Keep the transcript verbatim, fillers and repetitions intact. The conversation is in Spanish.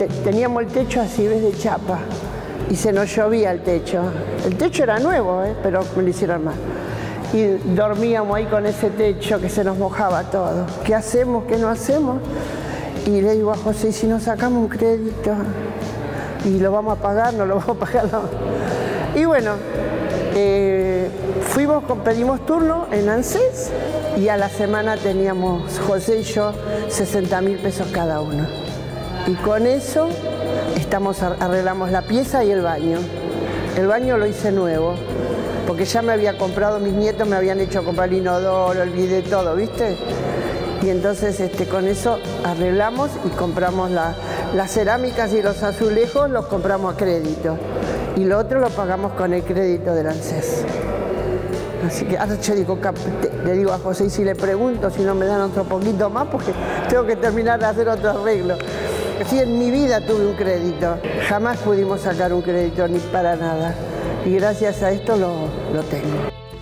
te, teníamos el techo así, ves, de chapa, y se nos llovía el techo. El techo era nuevo, ¿eh? Pero me lo hicieron mal. Y dormíamos ahí con ese techo que se nos mojaba todo. ¿Qué hacemos? ¿Qué no hacemos? Y le digo a José, ¿y si nos sacamos un crédito? ¿Y lo vamos a pagar? ¿No lo vamos a pagar? No. Y bueno, eh, fuimos, pedimos turno en ANSES y a la semana teníamos, José y yo, sesenta mil pesos cada uno. Y con eso estamos, arreglamos la pieza y el baño. El baño lo hice nuevo, porque ya me había comprado, mis nietos me habían hecho comprar el inodoro, el bidet, todo, ¿viste? Y entonces este, con eso arreglamos y compramos la, las cerámicas y los azulejos, los compramos a crédito. Y lo otro lo pagamos con el crédito del ANSES. Así que ahora yo digo, le digo a José, y si le pregunto si no me dan otro poquito más, porque tengo que terminar de hacer otro arreglo. Sí, en mi vida tuve un crédito, jamás pudimos sacar un crédito ni para nada. Y gracias a esto lo, lo tengo.